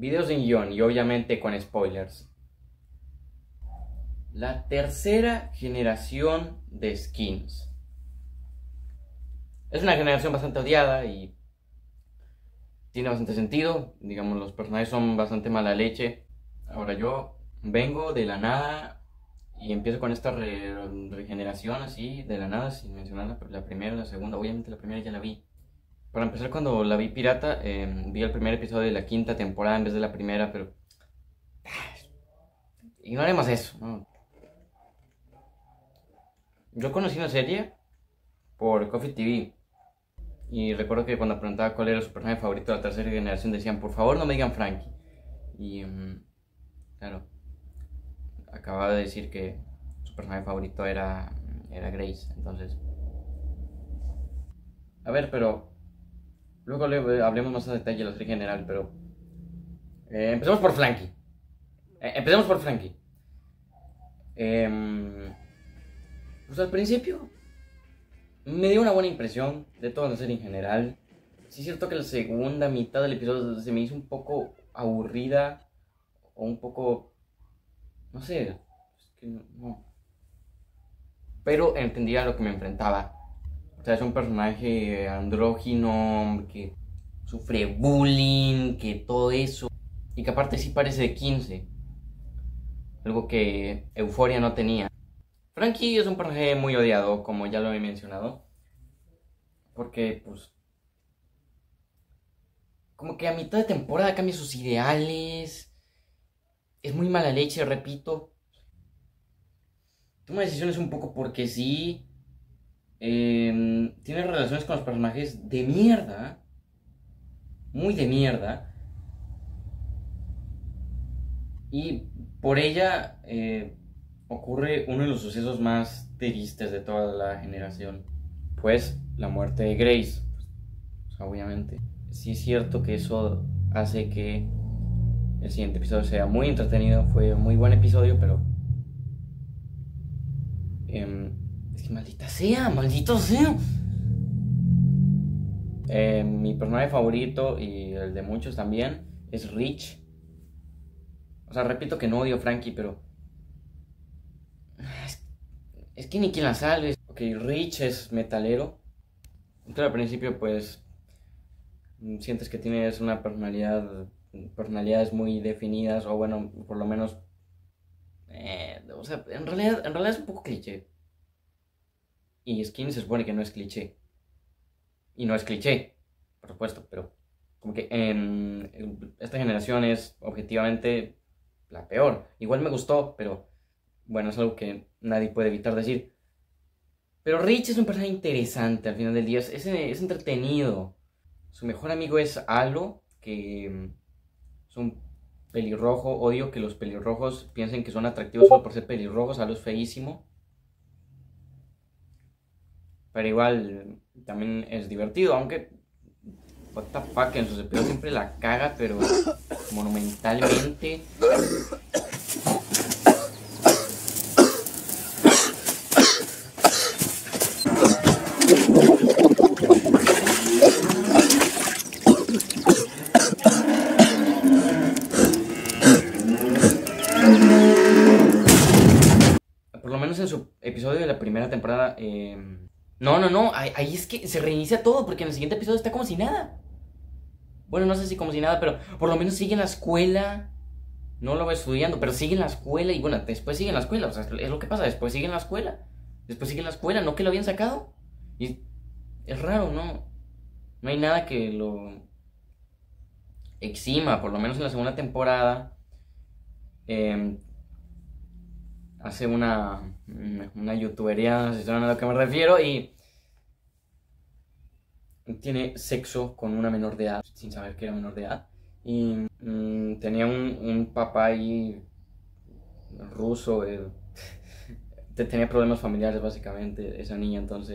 videos sin guión y obviamente con spoilers. La tercera generación de skins. Es una generación bastante odiada y tiene bastante sentido. Digamos, los personajes son bastante mala leche. Ahora yo vengo de la nada y empiezo con esta regeneración así, de la nada, sin mencionar la primera, la segunda. Obviamente la primera ya la vi. Para empezar, cuando la vi pirata, vi el primer episodio de la quinta temporada en vez de la primera, pero ignoremos eso, ¿no? Yo conocí la serie por Coffee TV. Y recuerdo que cuando preguntaba cuál era su personaje favorito de la tercera generación, decían, por favor no me digan Frankie. Y claro, acababa de decir que su personaje favorito era Grace. Entonces, a ver, pero luego hablemos más a detalle de la serie general. Pero empecemos por Frankie. Empecemos por Frankie. Pues al principio me dio una buena impresión de toda la serie en general. Sí es cierto que la segunda mitad del episodio se me hizo un poco aburrida. O un poco... no sé. Es que no. Pero entendía a lo que me enfrentaba. O sea, es un personaje andrógino que sufre bullying, que todo eso. Y que aparte sí parece de 15. Algo que Euphoria no tenía. Frankie es un personaje muy odiado, como ya lo he mencionado. Porque, pues... como que a mitad de temporada cambia sus ideales. Es muy mala leche, repito. Toma decisiones un poco porque sí. Tiene relaciones con los personajes de mierda. Muy de mierda. Y por ella ocurre uno de los sucesos más tristes de toda la generación. Pues la muerte de Grace. O sea, obviamente. Sí es cierto que eso hace que el siguiente episodio sea muy entretenido. Fue un muy buen episodio, pero... es que maldita sea, maldito sea. Mi personaje favorito y el de muchos también es Rich. O sea, repito que no odio a Frankie, pero... es que ni quien la salve. Ok, Rich es metalero. Entonces al principio pues... sientes que tienes una personalidades muy definidas. O bueno, por lo menos... o sea, en realidad es un poco cliché. Y Skin se supone que no es cliché. Y no es cliché, por supuesto, pero como que esta generación es objetivamente la peor. Igual me gustó, pero bueno, es algo que nadie puede evitar decir. Pero Rich es un personaje interesante al final del día, es entretenido. Su mejor amigo es Halo, que es un pelirrojo. Odio que los pelirrojos piensen que son atractivos solo por ser pelirrojos. Halo es feísimo. Pero igual también es divertido, aunque... what the fuck, en sus episodios siempre la caga, pero monumentalmente. Por lo menos en su episodio de la primera temporada... No, ahí es que se reinicia todo, porque en el siguiente episodio está como si nada. Bueno, no sé si como si nada, pero por lo menos sigue en la escuela. No lo va estudiando, pero sigue en la escuela. Y bueno, después sigue en la escuela. O sea, es lo que pasa, después sigue en la escuela. Después sigue en la escuela, no que lo habían sacado. Y es raro, ¿no? No hay nada que lo exima, por lo menos en la segunda temporada. Hace una youtubería, si saben a lo que me refiero, y tiene sexo con una menor de edad, sin saber que era menor de edad. Y tenía un papá ahí ruso, tenía problemas familiares básicamente, esa niña, entonces.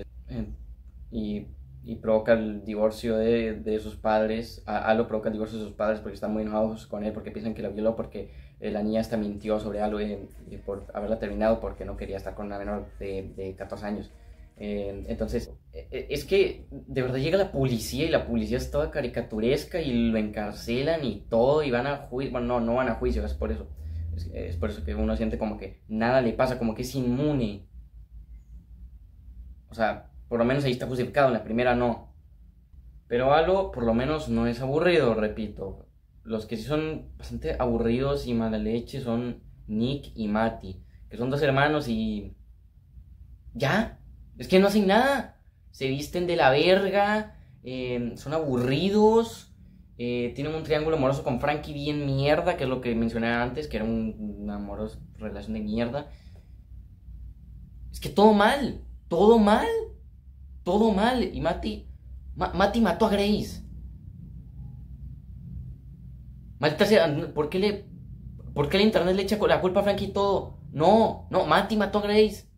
Y provoca el divorcio de sus padres. Halo provoca el divorcio de sus padres porque están muy enojados con él, porque piensan que la violó, porque la niña hasta mintió sobre Halo por haberla terminado porque no quería estar con una menor de 14 años. Entonces Es que de verdad llega la policía y la policía es toda caricaturesca y lo encarcelan y todo y van a juicio. Bueno, no van a juicio, es por eso. Es por eso que uno siente como que nada le pasa, como que es inmune. O sea, por lo menos ahí está justificado, en la primera no. Pero Halo por lo menos no es aburrido, repito. Los que sí son bastante aburridos y mala leche son Nick y Matty, que son dos hermanos y... ¿Ya? Es que no hacen nada. Se visten de la verga, son aburridos, tienen un triángulo amoroso con Frankie bien mierda, que es lo que mencioné antes, que era una amorosa relación de mierda. Es que todo mal, todo mal, todo mal. Y Matty mató a Grace. Maldita sea, ¿por qué el internet le echa la culpa a Frankie y todo? No, Matty mató a Grace.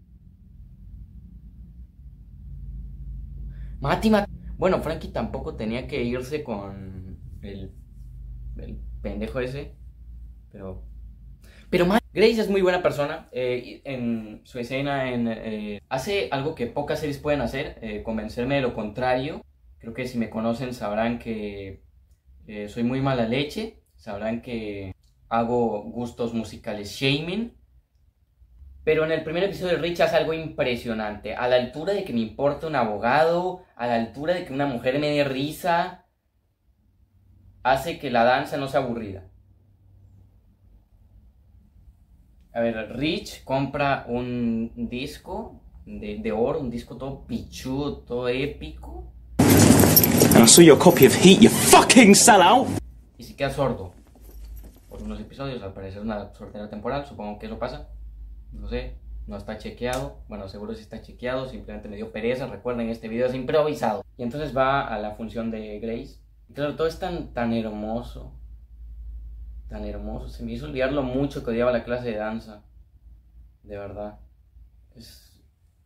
Bueno, Frankie tampoco tenía que irse con el pendejo ese. Pero Grace es muy buena persona. En su escena hace algo que pocas series pueden hacer, convencerme de lo contrario. Creo que si me conocen sabrán que soy muy mala leche. Sabrán que hago gustos musicales shaming. Pero en el primer episodio de Rich hace algo impresionante. A la altura de que me importa un abogado, a la altura de que una mujer me dé risa, hace que la danza no sea aburrida. A ver, Rich compra un disco de oro, un disco todo pichudo, todo épico. And I saw your copy of Heat, you fucking sellout. Y se queda sordo. Por unos episodios, al parecer una sordera temporal, supongo que eso pasa. No sé, no está chequeado. Bueno, seguro sí está chequeado, simplemente me dio pereza. Recuerden, este video es improvisado. Y entonces va a la función de Grace. Y claro, todo es tan hermoso. Tan hermoso. Se me hizo olvidar lo mucho que odiaba la clase de danza. De verdad. Es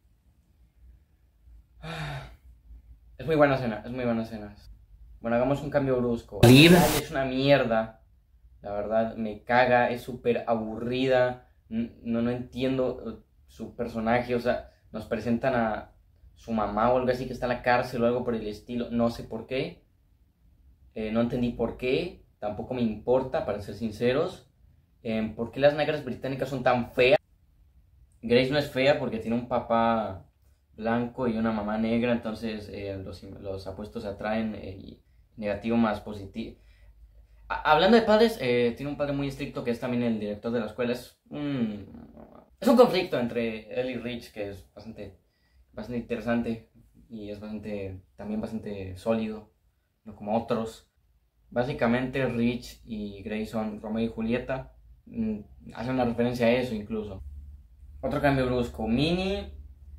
muy buena escena, es muy buena escena. Bueno, hagamos un cambio brusco. Es una mierda. La verdad, me caga, es súper aburrida. No entiendo su personaje, o sea, nos presentan a su mamá o algo así que está en la cárcel o algo por el estilo, no sé por qué, no entendí por qué, tampoco me importa, para ser sinceros, por qué las negras británicas son tan feas. Grace no es fea porque tiene un papá blanco y una mamá negra, entonces los apuestos se atraen y negativo más positivo. Hablando de padres, tiene un padre muy estricto que es también el director de la escuela. Es un conflicto entre él y Rich que es bastante interesante y es también bastante sólido, no como otros. Básicamente Rich y Grace son Romeo y Julieta. Hacen una referencia a eso incluso. Otro cambio brusco. Mini,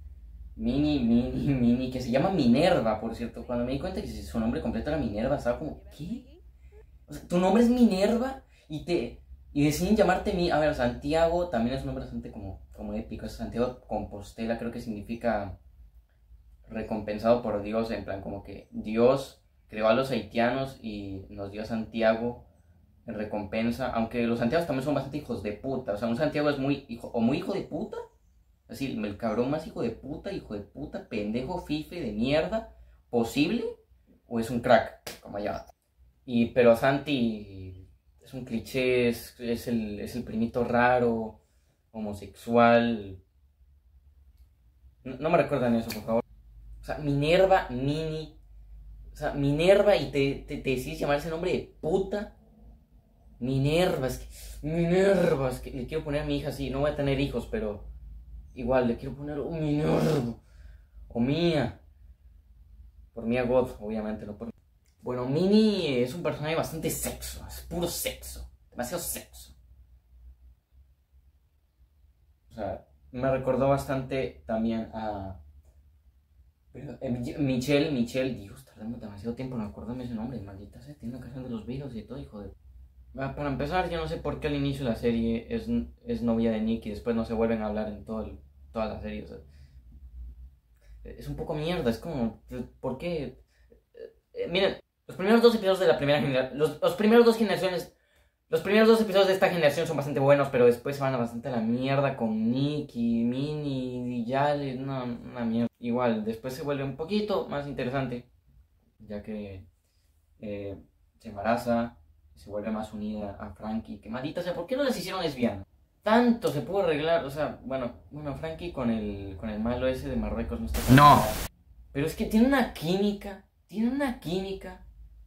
que se llama Minerva, por cierto. Cuando me di cuenta que su nombre completo era Minerva, estaba como, ¿qué? O sea, tu nombre es Minerva y deciden llamarte a ver, Santiago también es un nombre bastante como épico. Es Santiago Compostela, creo que significa recompensado por Dios, en plan como que Dios creó a los haitianos y nos dio a Santiago en recompensa, aunque los Santiagos también son bastante hijos de puta. O sea, un Santiago es muy hijo de puta, así, el cabrón más hijo de puta, pendejo, fife de mierda posible, o es un crack, como allá. Pero Santi es un cliché, es el primito raro, homosexual. No me recuerdan eso, por favor. O sea, Minerva, o sea, Minerva y te decides llamar ese nombre de puta. Minerva, es que le quiero poner a mi hija así. No voy a tener hijos, pero igual le quiero poner un Minerva. O Mía. Por Mía God, obviamente, no por... Bueno, Minnie es un personaje bastante sexo, es puro sexo, demasiado sexo. O sea, me recordó bastante también a... Michelle, Dios, tardamos demasiado tiempo en acordarme ese nombre, maldita sea, tiene una canción de los Beatles y todo, hijo de... Para empezar, yo no sé por qué al inicio de la serie es novia de Nick y después no se vuelven a hablar en toda la serie, o sea... Es un poco mierda, es como... ¿Por qué? Miren... Los primeros dos episodios de la primera generación, los primeros dos generaciones Los primeros 2 episodios de esta generación son bastante buenos, pero después se van bastante a la mierda con Nick y Minnie y Yale. No, una mierda. Igual, después se vuelve un poquito más interesante, ya que se embaraza, se vuelve más unida a Frankie. Que maldita sea, ¿por qué no les hicieron lesbianas? Tanto se pudo arreglar, o sea, bueno, Frankie con el malo ese de Marruecos no está tan No. mal. Pero es que tiene una química. Tiene una química.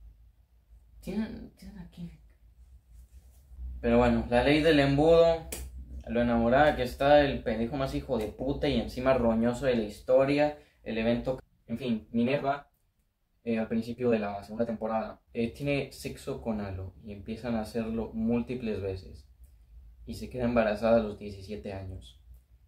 Pero bueno, la ley del embudo, lo enamorada que está, el pendejo más hijo de puta y encima roñoso de la historia, el evento, en fin, Minerva, al principio de la segunda temporada, tiene sexo con Halo y empiezan a hacerlo múltiples veces y se queda embarazada a los 17 años.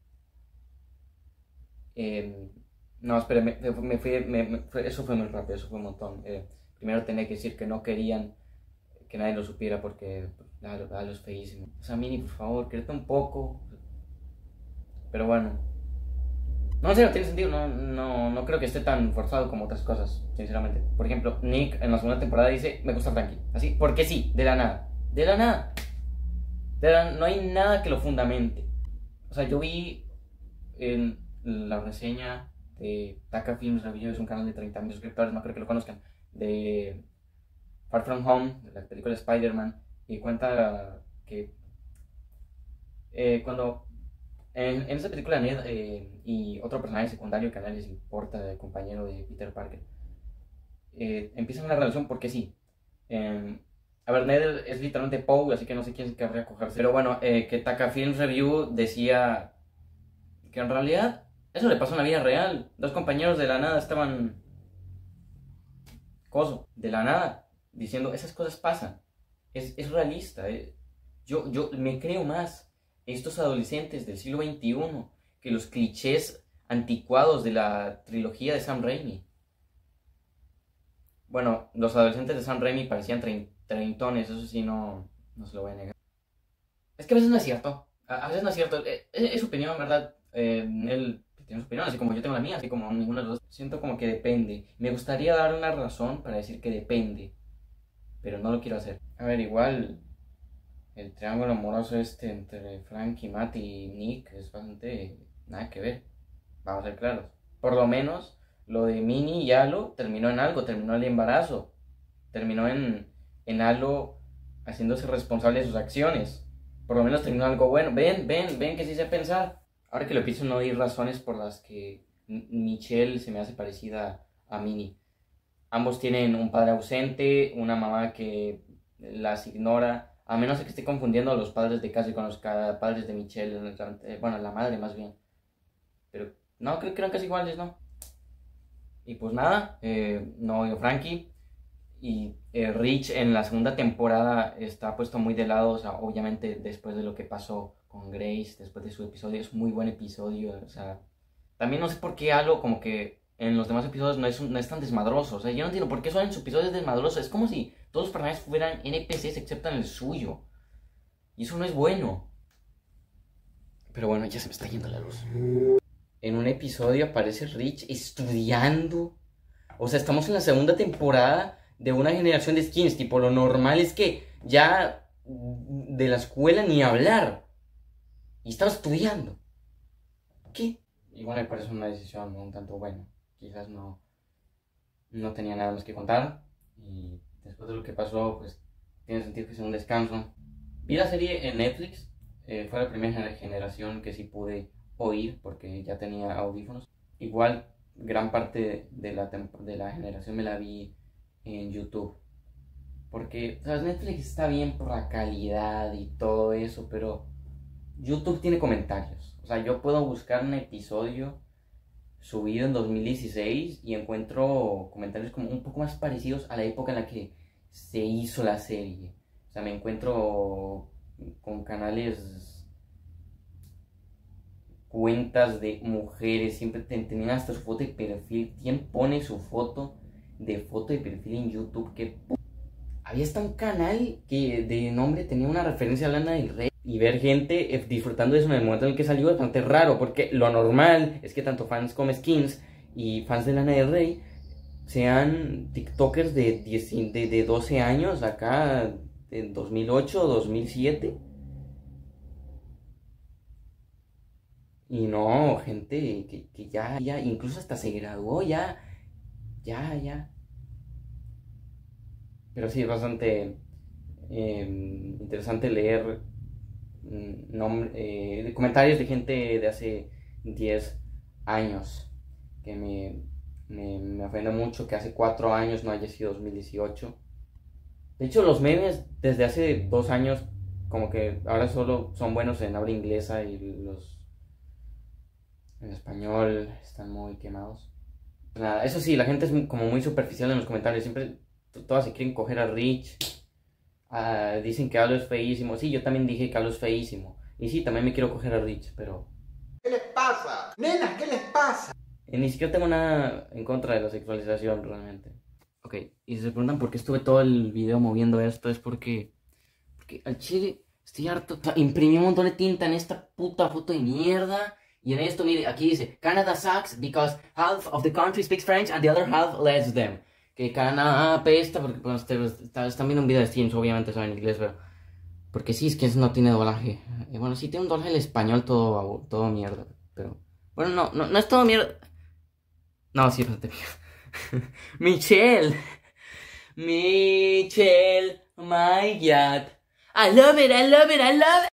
No, espera, eso fue muy rápido, eso fue un montón. Primero tenía que decir que no querían que nadie lo supiera porque Halo es feísimo. O sea, Minnie, por favor, créete un poco. Pero bueno. No, en serio, tiene sentido. No creo que esté tan forzado como otras cosas, sinceramente. Por ejemplo, Nick en la segunda temporada dice, me gusta Frankie. Así, porque sí, de la nada. De la nada. No hay nada que lo fundamente. O sea, yo vi en la reseña de Taka Films Review, es un canal de 30.000 suscriptores, no creo que lo conozcan, de Far From Home, de la película Spider-Man, y cuenta que cuando en esa película Ned y otro personaje secundario que a nadie les importa, el compañero de Peter Parker, empiezan una relación porque sí. A ver, Ned es literalmente Poe, así que no sé quién querría cogerse. Pero bueno, que Taka Films Review decía que en realidad eso le pasó en la vida real. 2 compañeros de la nada estaban de la nada, diciendo, esas cosas pasan. Es realista. Yo me creo más estos adolescentes del siglo XXI que los clichés anticuados de la trilogía de Sam Raimi. Bueno, los adolescentes de Sam Raimi parecían treintones, eso sí, no se lo voy a negar. Es que a veces no es cierto. A veces no es cierto. Es su opinión, ¿verdad? Él tiene su opinión, así como yo tengo la mía, así como ninguno de los dos. Siento como que depende. Me gustaría dar una razón para decir que depende, pero no lo quiero hacer. A ver, igual el triángulo amoroso entre Frank y Matt y Nick es bastante nada que ver. Vamos a ser claros. Por lo menos lo de Minnie y Halo terminó en algo, terminó el embarazo. Terminó en Halo haciéndose responsable de sus acciones. Por lo menos terminó algo bueno. Ven que sí sé pensar. Ahora que lo pienso, no hay razones por las que Michelle se me hace parecida a Minnie. Ambos tienen un padre ausente, una mamá que las ignora, a menos de que esté confundiendo a los padres de Cassie con los padres de Michelle, bueno, la madre más bien. Pero no, creo que eran casi iguales, ¿no? Y pues nada, no odio Frankie. Y Rich en la segunda temporada está puesto muy de lado, o sea, obviamente después de lo que pasó con Grace, después de su episodio, es un muy buen episodio, o sea, también no sé por qué Halo como que en los demás episodios no es tan desmadroso, o sea, yo no entiendo por qué son en sus episodios desmadrosos, es como si todos los personajes fueran NPCs excepto en el suyo, y eso no es bueno. Pero bueno, ya se me está yendo la luz. En un episodio aparece Rich estudiando, o sea, estamos en la segunda temporada de una generación de skins, tipo, lo normal es que ya de la escuela ni hablar. Y estaba estudiando. ¿Qué? Igual me parece una decisión un tanto buena. Quizás no tenía nada más que contar. Y después de lo que pasó, pues tiene sentido que sea un descanso. Vi la serie en Netflix. Fue la primera generación que sí pude oír porque ya tenía audífonos. Igual gran parte de la generación me la vi en YouTube. Porque, ¿sabes? Netflix está bien por la calidad y todo eso, pero YouTube tiene comentarios. O sea, yo puedo buscar un episodio subido en 2016 y encuentro comentarios como un poco más parecidos a la época en la que se hizo la serie. O sea, me encuentro con canales, cuentas de mujeres, siempre tenían hasta su foto de perfil. ¿Quién pone su foto de perfil en YouTube? Había hasta un canal que de nombre tenía una referencia a Lana del Rey. Y ver gente disfrutando de eso en el momento en el que salió es bastante raro, porque lo normal es que tanto fans como skins y fans de Lana del Rey sean tiktokers de 12 años acá, en 2008 o 2007. Y no, gente que ya, incluso hasta se graduó, ya. Pero sí, es bastante interesante leer comentarios de gente de hace 10 años. Que me ofende mucho que hace 4 años no haya sido 2018. De hecho, los memes desde hace 2 años, como que ahora solo son buenos en habla inglesa y los en español están muy quemados. Nada, eso sí, la gente es como muy superficial en los comentarios. Siempre todas se quieren coger a Rich. Dicen que Halo es feísimo. Sí, yo también dije que Halo es feísimo. Y sí, también me quiero coger a Rich, pero... ¿Qué les pasa? Nenas, ¿qué les pasa? Ni siquiera tengo nada en contra de la sexualización, realmente. Ok, y si se preguntan por qué estuve todo el video moviendo esto, es porque al chile estoy harto. O sea, imprimí un montón de tinta en esta puta foto de mierda. Y en esto, mire, aquí dice, Canada sucks because half of the country speaks French and the other half lets them. Que Canadá apesta porque pues, están viendo un video de Steams, obviamente saben inglés, pero... Porque sí, es que eso no tiene doblaje. Bueno, sí tiene un doblaje en español todo mierda, pero... Bueno, no es todo mierda. No, sí, bastante mierda. Michelle, oh my god. I love it.